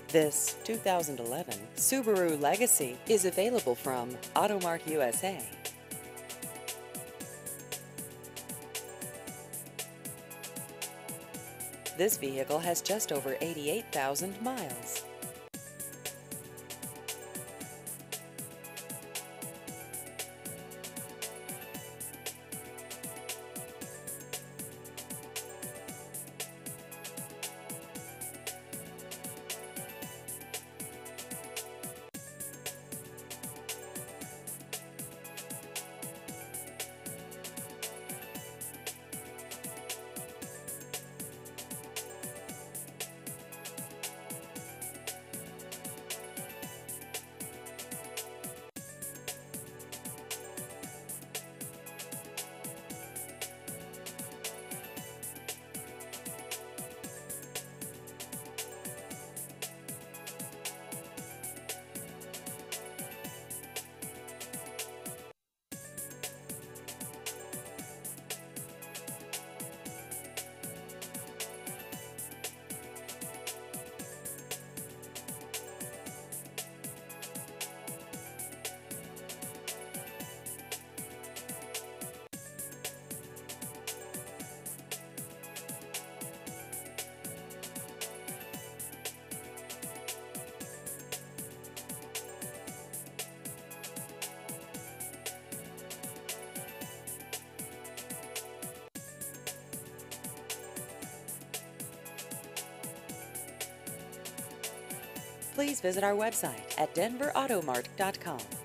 This 2011 Subaru Legacy is available from Automart USA. This vehicle has just over 88,000 miles. Please visit our website at denverautomart.com.